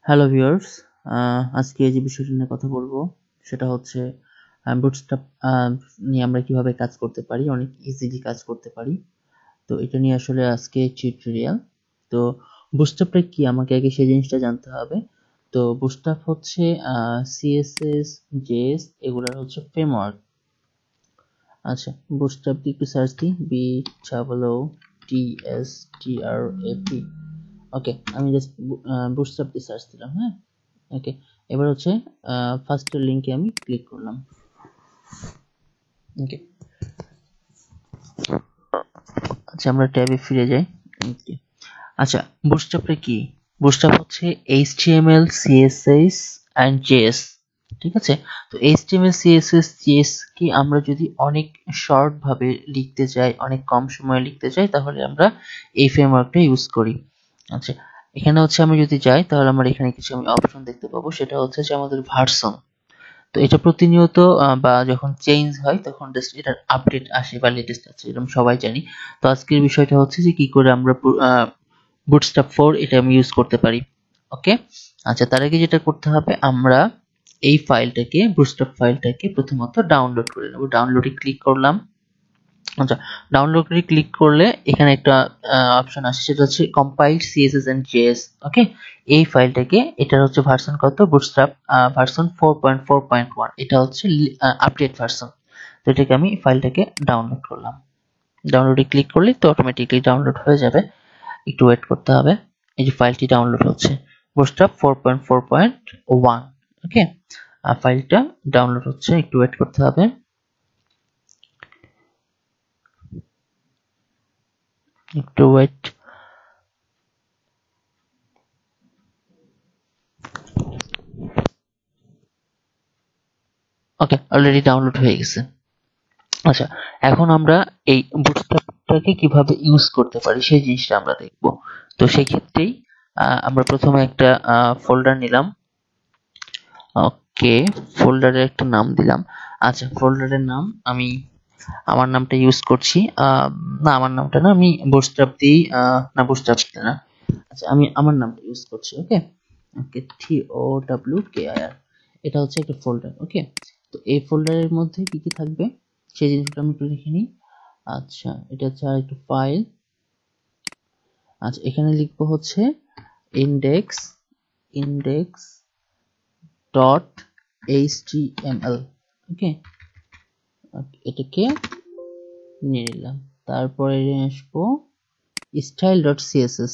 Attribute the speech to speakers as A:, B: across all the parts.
A: Hello viewers, আজকে যে বিষয়টি নিয়ে কথা বলবো সেটা হচ্ছে বুটস্ট্র্যাপ নিয়ে আমরা কিভাবে কাজ করতে পারি, অনেক ইজিলি কাজ করতে পারি। তো এটা নিয়ে আসলে আজকে টিউটোরিয়াল। তো বুটস্ট্র্যাপটা কি আমাকে আগে সেই জিনিসটা জানতে হবে। তো বুটস্ট্র্যাপ হচ্ছে সিএসএস, জেএস এগুলোর হচ্ছে ফ্রেমওয়ার্ক। আচ্ছা, বুটস্ট্র্যাপ দিয়ে একটু সার্চ দিই, BTSTRAP। ওকে, আমি জাস্ট বুটস্ট্র্যাপ দিয়ে সার্চ দিলাম। হ্যাঁ, ওকে, এবার হচ্ছে ফার্স্ট লিংকে আমি ক্লিক করলাম। ওকে, আচ্ছা আমরা ট্যাবে ফিরে যাই। ওকে, আচ্ছা বুটস্ট্র্যাপটা কি? বুটস্ট্র্যাপ হচ্ছে HTML, CSS and JS। ঠিক আছে, তো HTML, CSS, JS কি আমরা যদি অনেক শর্ট ভাবে লিখতে চাই, অনেক কম সময়ে লিখতে চাই, তাহলে আমরা এই ফ্রেমওয়ার্কটা ইউজ করি। আচ্ছা, এখানে হচ্ছে আমি যদি যাই তাহলে আমরা এখানে কিছু আমি অপশন দেখতে পাবো, সেটা হচ্ছে যে আমাদের ভার্সন। তো এটা প্রতিনিয়ত বা যখন চেঞ্জ হয় তখন জাস্ট এটার আপডেট আসে বা লেটেস্ট আছে, এরকম সবাই জানি। তো আজকের বিষয়টা হচ্ছে যে কি করে আমরা বুটস্ট্র্যাপ 4 এটা আমি ইউজ করতে পারি। ওকে, আচ্ছা তার আগে যেটা করতে হবে, আমরা এই ফাইলটাকে, বুটস্ট্র্যাপ ফাইলটাকে প্রথমত ডাউনলোড করে নেব। ডাউনলোডে ক্লিক করলাম। আচ্ছা, ডাউনলোডে ক্লিক করলে এখানে একটা অপশন আসে, সেটা হচ্ছে compiled CSS and JS. Okay, এই ফাইলটাকে, এটার হচ্ছে ভার্সন কত, বুটস্ট্র্যাপ ভার্সন 4.4.1, এটা হচ্ছে আপডেট ভার্সন। তো এটাকে আমি ফাইলটাকে ডাউনলোড করলাম। ডাউনলোডে ক্লিক করলে তো অটোমেটিকলি ডাউনলোড হয়ে যাবে, একটু ওয়েট করতে হবে। এই যে ফাইলটি ডাউনলোড হচ্ছে, বুটস্ট্র্যাপ 4.4.1। ওকে, ফাইলটা ডাউনলোড হচ্ছে, একটু ওয়েট করতে হবে। একটু ওয়েট। ওকে, অলরেডি ডাউনলোড হয়ে গেছে। আচ্ছা, এখন আমরা এই বুটস্ট্র্যাপটাকে কিভাবে ইউজ করতে পারি সেই জিনিসটা আমরা দেখব। তো সেই ক্ষেত্রেই আমরা প্রথমে একটা ফোল্ডার নিলাম। ওকে, ফোল্ডারের একটা নাম দিলাম। আচ্ছা, ফোল্ডারের নাম আমি আমার নামটা ইউজ করছি। না, আমার নামটা না, আমি বুটস্ট্র্যাপ দিই, না বুটস্ট্র্যাপ না। আচ্ছা, আমি আমার নামটা ইউজ করছি। ওকে, ওকে, TOWKIR, এটা হচ্ছে একটা ফোল্ডার। ওকে, তো এই ফোল্ডারের মধ্যে কি কি থাকবে সেই জিনিসগুলো আমি একটু লিখে নিই। আচ্ছা, এটা হচ্ছে আর একটু ফাইল। আচ্ছা, এখানে লিখবো হচ্ছে index ডট html। ওকে, এটাকে নিয়ে নিলাম। তারপরে আসবো style dot css,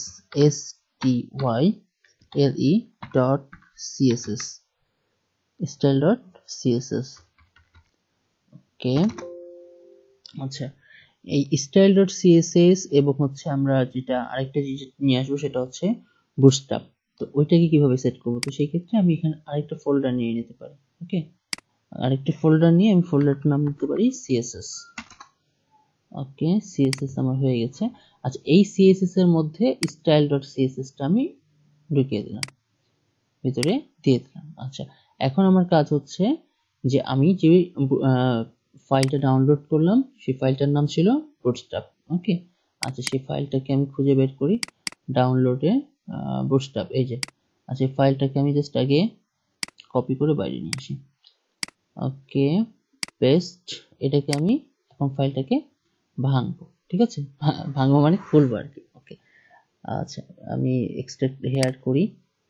A: style dot css, style dot css। Okay, আচ্ছা, এই স্টাইল ডট সিএসএস এবং হচ্ছে আমরা যেটা আরেকটা জিনিস নিয়ে আসবো সেটা হচ্ছে বুটস্ট্র্যাপ। তো ওইটাকে কিভাবে সেট করবো, তো সেই ক্ষেত্রে আমি এখানে আরেকটা ফোল্ডার নিয়ে নিতে পারি। ওকে, আরেকটা ফোল্ডার নিয়ে আমি ফোল্ডারটার নাম দিতে পারি সিএসএস। ওকে, সিএসএস আমার হয়ে গেছে। আচ্ছা, এই সিএসএস এর মধ্যে স্টাইল ডট সিএসএস টা আমি ঢুকিয়ে দিলাম, ভিতরে দিয়ে দিলাম। আচ্ছা, এখন আমার কাজ হচ্ছে যে আমি যে ফাইলটা ডাউনলোড করলাম সেই ফাইলটার নাম ছিল বুটস্ট্র্যাপ। ওকে, আচ্ছা সেই ফাইলটাকে আমি খুঁজে বের করি, ডাউনলোডে বুটস্ট্র্যাপ, এই যে। আচ্ছা, এই ফাইলটাকে আমি জাস্ট আগে কপি করে বাইরে নিয়ে আসি। Okay, paste. এটাকে আমি এখন ফাইলটাকে ভাঙবো। ঠিক আছে, ভাঙবো মানে খুলবো আর কি। ওকে, আচ্ছা আমি এক্সট্রাক্ট হেয়ার করি,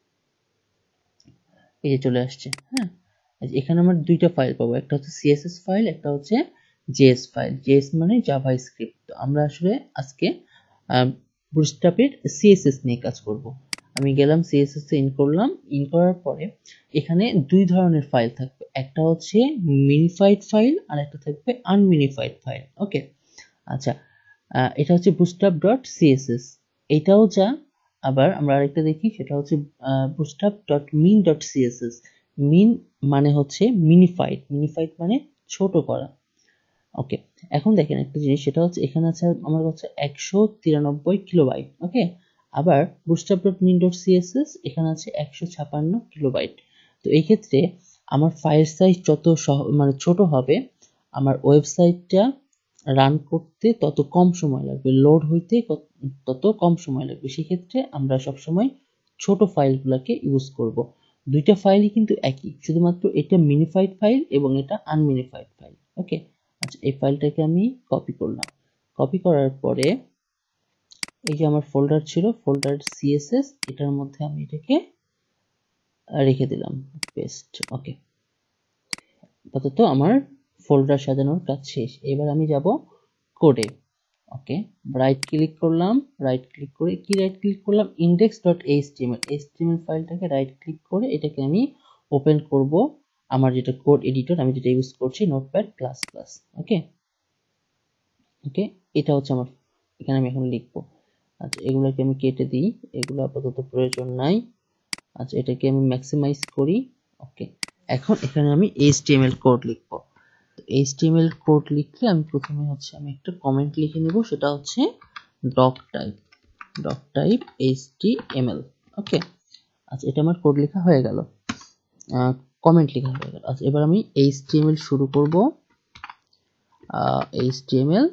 A: এই যে চলে আসছে। হ্যাঁ, এখানে আমরা দুইটা ফাইল পাবো, একটা হচ্ছে সিএসএস ফাইল, একটা হচ্ছে জেএস ফাইল। জেএস মানে জাভা স্ক্রিপ্ট। তো আমরা আসলে আজকে বুটস্ট্র্যাপের সিএসএস নিয়ে কাজ করব। আমি গেলাম সিএসএস এ ইন করলাম। ইন করার পরে এখানে দুই ধরনের ফাইল থাকবে, একটা হচ্ছে মিনিফাইড ফাইল আর একটা থাকবে আনমিনিফাইড ফাইল। ওকে, আচ্ছা, এটা হচ্ছে বুটস্ট্র্যাপ ডট সিএসএস, এটাও যা। আবার আমরা আরেকটা দেখি, সেটা হচ্ছে Bootstrap dot min dot CSS. Min মানে হচ্ছে মিনিফাইড, মিনিফাইড মানে ছোট করা। ওকে, এখন দেখেন একটা জিনিস, সেটা হচ্ছে এখানে আছে আমার কাছে 193 কিলোবাইট। ওকে, আবার Bootstrap dot min dot CSS এখানে আছে 156 কিলোবাইট। তো এই ক্ষেত্রে আমার ফাইল সাইজ যত মানে ছোট হবে, আমার ওয়েবসাইটটা রান করতে তত কম সময় লাগবে, লোড হইতে তত কম সময় লাগবে। সেক্ষেত্রে আমরা সবসময় ছোট ফাইলগুলোকে ইউজ করব। দুইটা ফাইলই কিন্তু একই, শুধুমাত্র এটা মিনিফাইড ফাইল এবং এটা আনমিনিফাইড ফাইল। ওকে, আচ্ছা এই ফাইলটাকে আমি কপি করলাম। কপি করার পরে এই যে আমার ফোল্ডার ছিল, ফোল্ডার সিএসএস, এটার মধ্যে আমি এটাকে রেখে দিলাম, পেস্ট। ওকে, আপাতত আমার ফোল্ডার সাজানোর কাজ শেষ। এবার আমি যাব কোডে। ওকে, রাইট ক্লিক করলাম, রাইট ক্লিক করে কি রাইট ক্লিক করলাম, index.html html ফাইলটাকে রাইট ক্লিক করে এটাকে আমি ওপেন করব। আমার যেটা কোড এডিটর, আমি যেটা ইউজ করছি Notepad plus plus. Okay okay, এটা হচ্ছে আমার, এখানে আমি এখন লিখবো। আচ্ছা এগুলোকে আমি কেটে দিই, এগুলো আপাতত প্রয়োজন নাই। আচ্ছা এটাকে আমি ম্যাক্সিমাইজ করি। ওকে, এখন এখানে আমি HTML কোড লিখবো। HTML কোড লিখলে আমি প্রথমে হচ্ছে আমি একটা কমেন্ট লিখে নেব, সেটা হচ্ছে ডক টাইপ HTML। ওকে, আচ্ছা এটা আমার কোড লেখা হয়ে গেল, কমেন্ট লেখা হয়ে গেল। আচ্ছা এবার আমি HTML শুরু করব, HTML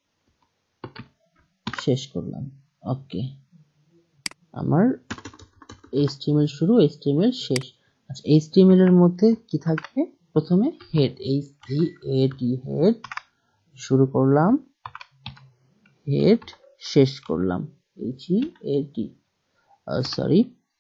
A: শেষ করলাম। ওকে, আমার HTML শুরু, HTML শেষ। আচ্ছা HTML এর মধ্যে কি থাকবে, প্রথমে হেড, HEAD হেড শুরু করলাম, হেড শেষ করলাম, HEAD, সরি।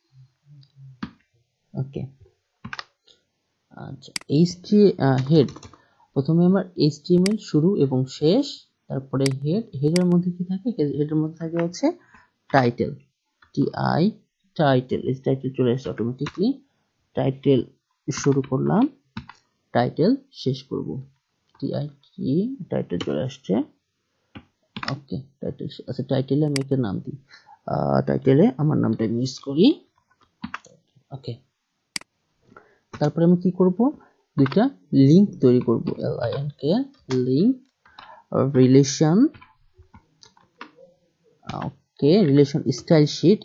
A: ওকে, আচ্ছা হেড, প্রথমে আমার HTML শুরু এবং শেষ, তারপরে হেডের মধ্যে কি থাকে, হেডের মধ্যে থাকে হচ্ছে টাইটেল, টাইটেল, এই টাইটেল চলে আসছে অটোমেটিকলি। টাইটেল শুরু করলাম, টাইটেল শেষ করব, টাইটেল চলে আসছে। ওকে, টাইটেল, আচ্ছা টাইটেলে আমি একটা নাম দিই, টাইটেলে আমার নামটা ইউজ করি। ওকে, তারপরে আমি কি করব, দুইটা লিংক তৈরি করব, LINK, link relation. Okay, relation style sheet,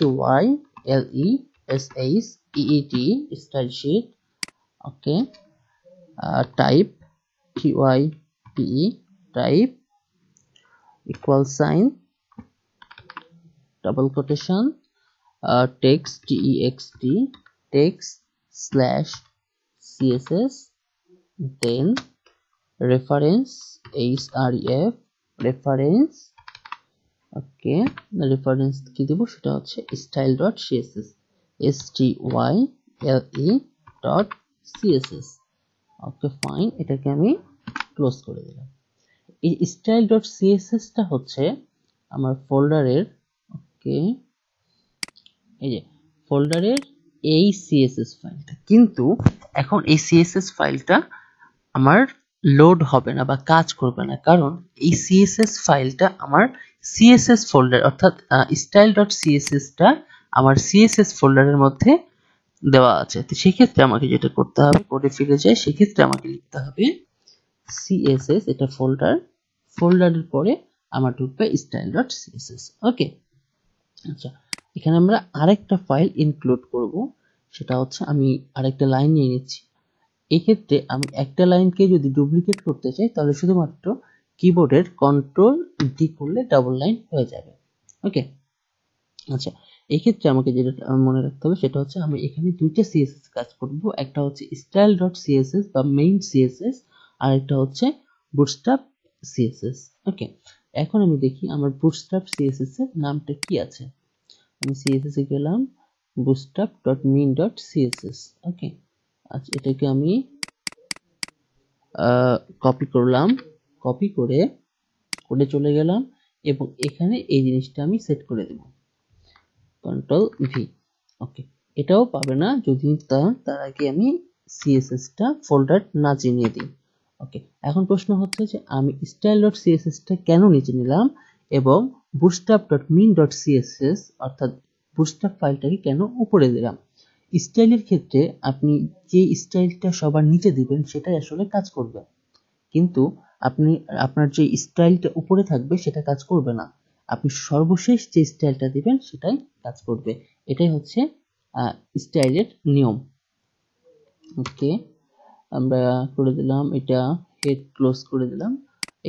A: STYLESHEET, style sheet. Okay, type, TYPE, type, equal sign, double quotation, text, TEXT, text slash CSS, then reference, HREF, reference। ওকে, রেফারেন্স কি দেব, সেটা হচ্ছে style.css, style.css। ওকে fine, এটাকে আমি close করে দিলাম। এই style.css টা হচ্ছে আমার ফোল্ডারের, ওকে এই যে ফোল্ডারের এই CSS ফাইলটা, কিন্তু এখন এই CSS ফাইলটা আমার লোড হবে না বা কাজ করবে না, কারণ এই CSS ফাইলটা আমার CSS ফোল্ডার, অর্থাৎ style.css টা আমার CSS ফোল্ডারের মধ্যে দেওয়া আছে। তো সেক্ষেত্রে আমাকে যেটা করতে হবে, কোডে ফিরে যাই, সেক্ষেত্রে আমাকে লিখতে হবে CSS, এটা ফোল্ডারের পরে আমার ঢুকবে style.css। ওকে, আচ্ছা এখানে আমরা আরেকটা ফাইল ইনক্লুড করব, সেটা হচ্ছে আমি আরেকটা লাইন নিয়ে নিচ্ছি। এক্ষেত্রে আমি একটা লাইনকে যদি ডুপ্লিকেট করতে চাই, তাহলে শুধুমাত্র কিবোর্ডের Ctrl+D করলে ডাবল লাইন হয়ে যাবে। ওকে, আচ্ছা এক্ষেত্রে আমাকে যেটা মনে রাখতে হবে, সেটা হচ্ছে আমি এখানে দুইটা CSS কাজ করব, একটা হচ্ছে style.css বা মেইন CSS, আর একটা হচ্ছে bootstrap CSS। ওকে, এখন আমি দেখি আমার bootstrap CSS এর নামটা কি আছে। আমি CSS এ গেলাম, bootstrap.main.css। ওকে, আচ্ছা এটাকে আমি কপি করলাম, কপি করে কোডে চলে গেলাম এবং এখানে এই জিনিসটা আমি সেট করে দেব, Ctrl+V। ওকে, এটাও পাবে না যদি তার আগে আমি CSS টা ফোল্ডার না চিনিয়ে দিই। ওকে, এখন প্রশ্ন হচ্ছে যে আমি style.css টা কেন নিচে নিলাম এবং bootstrap.main.css অর্থাৎ bootstrap ফাইলটাকে কেন উপরে দিলাম। স্টাইলের ক্ষেত্রে আপনি যে স্টাইলটা সবার নিচে দিবেন সেটাই আসলে কাজ করবে, কিন্তু আপনি আপনার যে স্টাইলটা উপরে থাকবে সেটা কাজ করবে না, আপনি সর্বশেষ যে স্টাইলটা দিবেন সেটাই কাজ করবে। এটাই হচ্ছে স্টাইলের নিয়ম। ওকে, আমরা করে দিলাম এটা, হেড ক্লোজ করে দিলাম,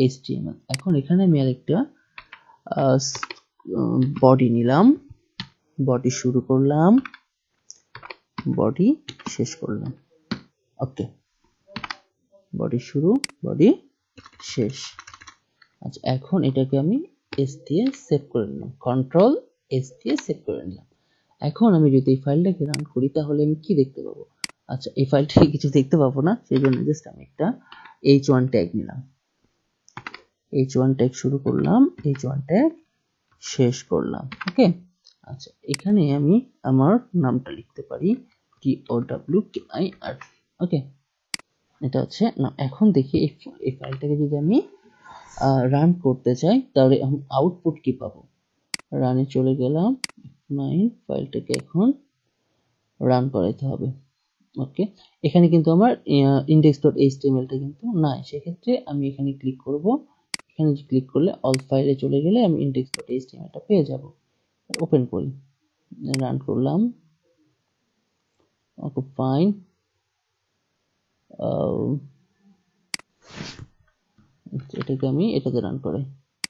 A: HTML। এখন এখানে আমি আরেকটা বডি নিলাম, বডি শুরু করলাম, বডি শেষ করলাম। ওকে, বডি শুরু, বডি শেষ। আচ্ছা, এখন এটাকে আমি এস দিয়ে সেভ করে নিলাম, কন্ট্রোল এস দিয়ে সেভ করে নিলাম। এখন আমি যদি এই ফাইলটাকে রান করি তাহলে আমি কি দেখতে পাবো? আচ্ছা, এই ফাইলটাকে কিছু দেখতে পাবো না, সেই জন্য জাস্ট আমি একটা h1 ট্যাগ নিলাম, h1 ট্যাগ শুরু করলাম, h1 ট্যাগ শেষ করলাম। ওকে, আচ্ছা, এখানে আমি আমার নামটা লিখতে পারি TOWKIR। ওকে, এটা হচ্ছে না। এখন দেখি এই ফাইলটাকে যদি আমি রান করতে চাই তাহলে আউটপুট কি পাবো। রানে চলে গেলাম, ফাইলটাকে এখন রান করাইতে হবে। ওকে, এখানে কিন্তু আমার index.html টা কিন্তু নাই, সেক্ষেত্রে আমি এখানে ক্লিক করব। এখানে ক্লিক করলে অল ফাইলে চলে গেলে আমি index.html টা পেয়ে যাব। ওপেন করি, রান করলাম। Okay, fine. এটাকে আমি এটাতে রান করাই।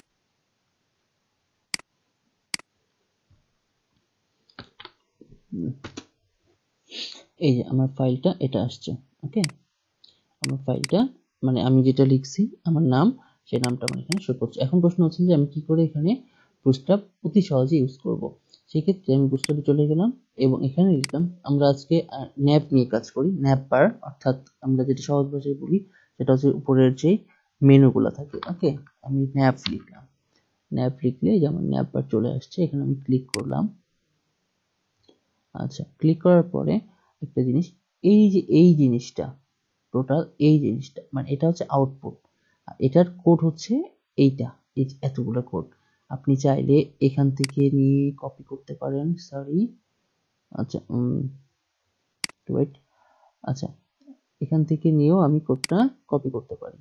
A: এই যে আমার ফাইলটা এটা আসছে। ওকে, আমার ফাইলটা মানে আমি যেটা লিখছি আমার নাম, সেই নামটা আমার এখানে শো করছে। এখন প্রশ্ন হচ্ছে যে আমি কি করে এখানে বুটস্ট্র্যাপ অতি সহজে ইউজ করব। সেক্ষেত্রে আমি বুটস্ট্র্যাপে চলে গেলাম এবং এখানে লিখলাম, আমরা আজকে ন্যাপ নিয়ে কাজ করি, ন্যাপ বার, অর্থাৎ আমরা যেটা সহজ ভাষায় বলি সেটা হচ্ছে উপরের যে মেনুগুলো থাকে। ওকে, আমি ন্যাপ লিখলাম, ন্যাপ লিখলে যে আমার ন্যাপ বার চলে আসছে, এখানে আমি ক্লিক করলাম। আচ্ছা, ক্লিক করার পরে একটা জিনিস, এই যে এই জিনিসটা, টোটাল এই জিনিসটা মানে এটা হচ্ছে আউটপুট, আর এটার কোড হচ্ছে এইটা, এই এতগুলো কোড। আপনি চাইলে এখান থেকে নিয়ে কপি করতে পারেন, সরি। আচ্ছা, ওয়েট, আচ্ছা, এখান থেকে নিয়েও আমি কোডটা কপি করতে পারি,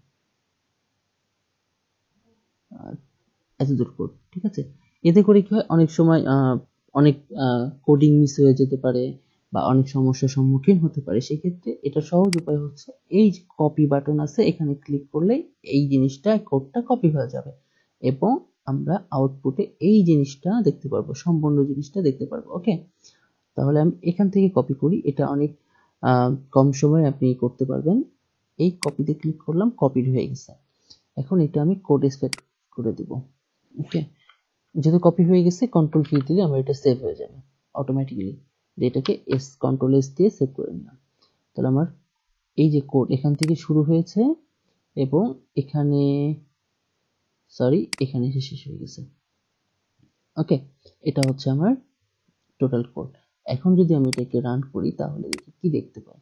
A: এতদূর কোড, ঠিক আছে। এতে করে কি হয়, অনেক সময় অনেক কোডিং মিস হয়ে যেতে পারে বা অনেক সমস্যার সম্মুখীন হতে পারে। সেক্ষেত্রে এটা সহজ উপায় হচ্ছে এই যে কপি বাটন আছে, এখানে ক্লিক করলেই এই জিনিসটা, কোডটা কপি হয়ে যাবে এবং আমরা আউটপুটে এই জিনিসটা দেখতে পারবো, সম্পূর্ণ জিনিসটা দেখতে পারবো। ওকে, তাহলে আমি এখান থেকে কপি করি, এটা অনেক কম সময়ে আপনি করতে পারবেন। এই কপিতে ক্লিক করলাম, কপিড হয়ে গেছে। এখন এটা আমি কোডে সেভ করে দিব। ওকে, যেহেতু কপি হয়ে গেছে, কন্ট্রোল কি দিলে আমার এটা সেভ হয়ে যাবে অটোমেটিক্যালি। এটাকে কন্ট্রোল এস দিয়ে সেভ করে নিলাম। তাহলে আমার এই যে কোড এখান থেকে শুরু হয়েছে এবং এখানে, সরি, এখানে এসে শেষ হয়ে গেছে। ওকে, এটা হচ্ছে আমার টোটাল কোড। এখন যদি আমি এটাকে রান করি তাহলে দেখি কি দেখতে পাই।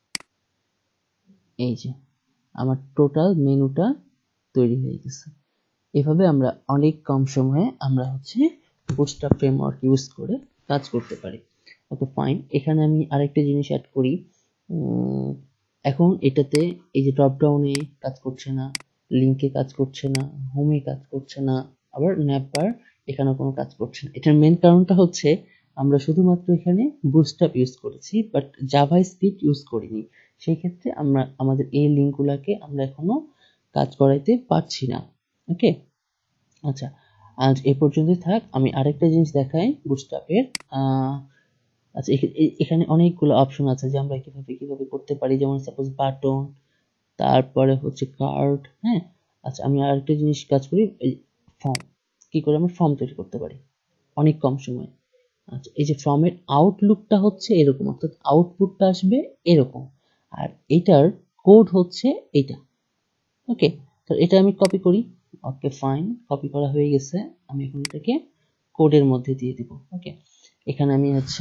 A: এই যে আমার টোটাল মেনুটা তৈরি হয়ে গেছে। এভাবে আমরা অনেক কম সময়ে আমরা হচ্ছে বুটস্ট্র্যাপ ফ্রেমওয়ার্ক ইউজ করে কাজ করতে পারি। Okay, fine. এখানে আমি আরেকটা জিনিস অ্যাড করি। এখন এটাতে এই যে ড্রপ ডাউনে কাজ করছে না, লিংকে কাজ করছে না, হোমে কাজ করছে না, আবার ন্যাপবার এখানে কোনো কাজ করছে না। এটার মেন কারণটা হচ্ছে আমরা শুধুমাত্র এখানে বুটস্ট্র্যাপ ইউজ করেছি, বাট জাভাস্ক্রিপ্ট ইউজ করিনি। সেই ক্ষেত্রে আমরা আমাদের এই লিঙ্কগুলোকে আমরা এখনো কাজ করাইতে পারছি না। ওকে, আচ্ছা, আজ এ পর্যন্তই থাক। আমি আরেকটা জিনিস দেখাই বুটস্ট্র্যাপের। আচ্ছা, এখানে অনেকগুলো অপশন আছে যে আমরা কিভাবে কিভাবে করতে পারি, যেমন সাপোজ বাটন, তারপরে হচ্ছে কার্ড। হ্যাঁ, আচ্ছা, আমি আরেকটা জিনিস কাজ করি, এই ফর্ম, কি করে আমরা ফর্ম তৈরি করতে পারি অনেক কম সময়ে। আচ্ছা, এই যে ফর্মের আউটলুকটা হচ্ছে এরকম, অর্থাৎ আউটপুটটা আসবে এরকম, আর এটার কোড হচ্ছে এটা। ওকে, তো এটা আমি কপি করি। ওকে, ফাইন, কপি করা হয়ে গেছে। আমি এখন এটাকে কোডের মধ্যে দিয়ে দিব। ওকে, এখানে আমি হচ্ছে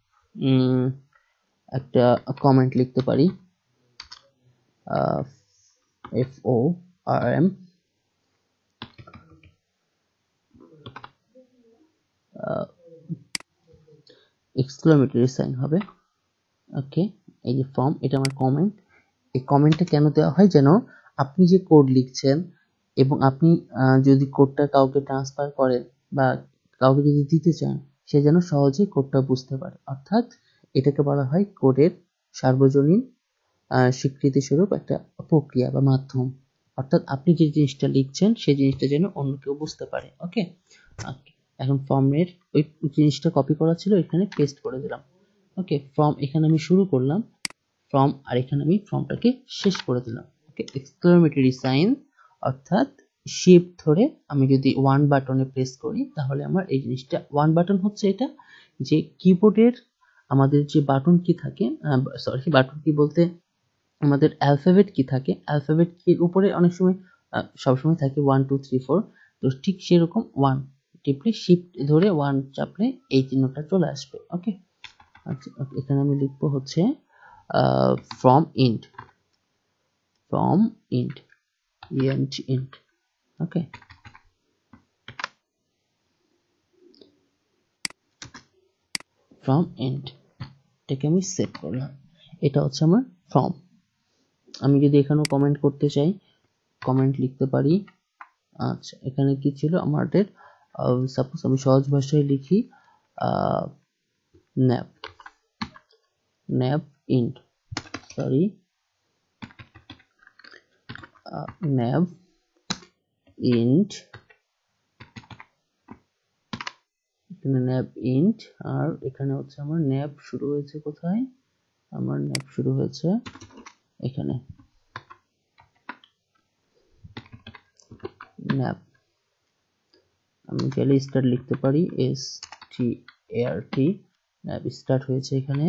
A: একটা কমেন্ট লিখতে পারি, FORM, এক্সক্লেমেটরি সাইন হবে। ওকে, এই যে ফর্ম, এটা আমার কমেন্ট। এই কমেন্টটা কেন দেওয়া হয়, যেন আপনি যে কোড লিখছেন এবং আপনি যদি কোডটা কাউকে ট্রান্সফার করেন বা কাউকে যদি দিতে চান, সে যেন সহজে কোডটা বুঝতে পারে। অর্থাৎ এটাকে বলা হয় কোডের সার্বজনীন স্বীকৃতি স্বরূপ একটা প্রক্রিয়া বা মাধ্যম। অর্থাৎ আপনি যে জিনিসটা লিখছেন সেই জিনিসটা যেন অন্য কেউ বুঝতে পারে। ওকে, এখন ফর্মের ওই জিনিসটা কপি করা ছিল, এখানে পেস্ট করে দিলাম। ওকে, ফর্ম এখানে আমি শুরু করলাম ফর্ম, আর এখানে আমি ফর্মটাকে শেষ করে দিলাম। ওকে, এক্সক্লেমেটরি সাইন অর্থাৎ শিফট ধরে আমি যদি ওয়ান বাটনে প্রেস করি তাহলে আমার এই জিনিসটা, ওয়ান বাটন হচ্ছে এটা যে কিবোর্ডের আমাদের যে বাটন কি থাকে, সরি বাটন কি বলতে আমাদের অ্যালফাবেট কি থাকে, অ্যালফাবেট কির উপরে অনেক সময় সবসময় থাকে 1 2 3 4, তো ঠিক সেরকম ওয়ান টিপলে শিফট ধরে ওয়ান চাপলে এই চিহ্নটা চলে আসবে। ওকে, আচ্ছা এখানে আমি লিখবো হচ্ছে from int, from int, int, okay, from int, এটাকে আমি সেভ করলাম। এটা হচ্ছে আমার ফর্ম। আমি যদি এখানেও কমেন্ট করতে চাই, কমেন্ট লিখতে পারি। আচ্ছা এখানে কি ছিল আমাদের, সাপোজ আমি সহজ ভাষায় লিখি nav, nav int, sorry nav int, এখানে nav int, আর এখানে হচ্ছে আমার nav শুরু হয়েছে কোথায়, আমার nav শুরু হয়েছে এখানে, nav, আমি চাইলে স্টার্ট লিখতে পারি, start, nav স্টার্ট হয়েছে এখানে।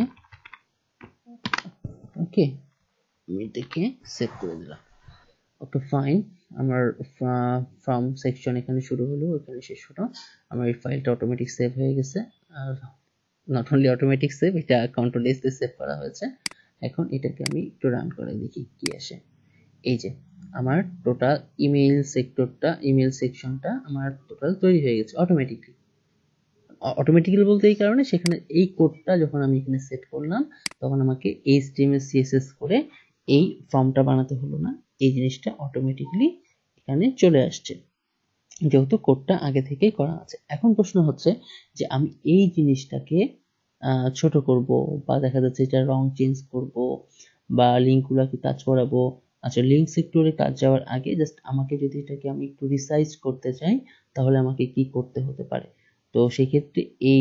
A: ওকে, আমি এটাকে সেভ করে দিলাম। ওকে ফাইন, আমার ফ্রম সেকশন এখানে শুরু হলো, এখানে শেষ হলো, আমার এই ফাইলটা অটোমেটিক সেভ হয়ে গেছে। আর নট অনলি অটোমেটিক সেভ, এটা কন্ট্রোল এস দিয়ে সেভ করা হয়েছে। এখন এটাকে আমি একটু রান করে দেখি কি আসে। এই যে আমার টোটাল ইমেইল সেক্টরটা, ইমেইল সেকশনটা আমার টোটাল তৈরি হয়ে গেছে অটোমেটিকলি। অটোমেটিক্যালি বলতে এই কারণে, সেখানে এই কোডটা যখন আমি এখানে সেট করলাম তখন আমাকে HTML CSS করে এই ফর্মটা বানাতে হলো না, এই জিনিসটা অটোমেটিক্যালি এখানে চলে আসছে যেহেতু কোডটা আগে থেকেই করা আছে। এখন প্রশ্ন হচ্ছে যে আমি এই জিনিসটাকে ছোট করব, বা দেখা যাচ্ছে এটা রং চেঞ্জ করব, বা লিঙ্কগুলোকে কাজ করাবো। আচ্ছা, লিঙ্ক সেক্টরে কাজ যাওয়ার আগে জাস্ট আমাকে যদি এটাকে আমি একটু রিসাইজ করতে চাই তাহলে আমাকে কি করতে হতে পারে, তো সেই ক্ষেত্রে এই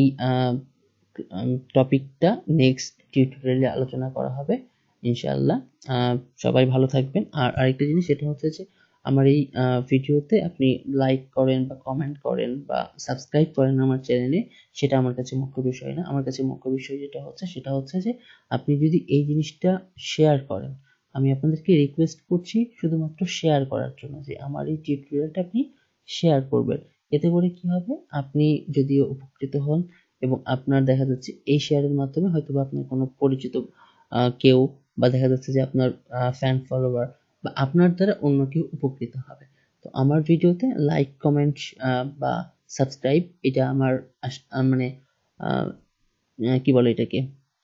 A: টপিকটা নেক্সট টিউটোরিয়ালে আলোচনা করা হবে ইনশাআল্লাহ। সবাই ভালো থাকবেন। আর আরেকটা জিনিস সেটা হচ্ছে যে আমার এই ভিডিওতে আপনি লাইক করেন বা কমেন্ট করেন বা সাবস্ক্রাইব করেন আমার চ্যানেলে, সেটা আমার কাছে মুখ্য বিষয় না। আমার কাছে মুখ্য বিষয় যেটা হচ্ছে সেটা হচ্ছে যে আপনি যদি এই জিনিসটা শেয়ার করেন, আমি আপনাদেরকে রিকোয়েস্ট করছি শুধুমাত্র শেয়ার করার জন্য, যে আমার এই টিউটোরিয়ালটা আপনি শেয়ার করবেন। এতে করে কি হবে, আপনি যদিও উপকৃত হন এবং আপনার দেখা যাচ্ছে এই শেয়ারের মাধ্যমে হয়তোবা আপনার কোনো পরিচিত কেউ, বা দেখা যাচ্ছে যে আপনার ফ্যান ফলোয়ার বা আপনার দ্বারা অন্য কেউ উপকৃত হবে। তো আমার ভিডিওতে লাইক কমেন্ট বা সাবস্ক্রাইব, এটা আমার মানে কি বলে এটাকে,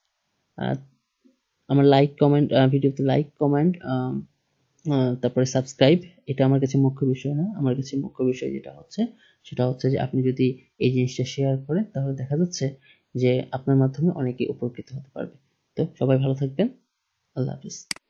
A: আমার লাইক কমেন্ট, ভিডিওতে লাইক কমেন্ট, তারপরে সাবস্ক্রাইব, এটা আমার কাছে মুখ্য বিষয় না। আমার কাছে মুখ্য বিষয় যেটা হচ্ছে সেটা হচ্ছে যে আপনি যদি এই জিনিসটা শেয়ার করেন তাহলে দেখা যাচ্ছে যে আপনার মাধ্যমে অনেকেই উপকৃত হতে পারবে। তো সবাই ভালো থাকবেন, আল্লাহ হাফিজ।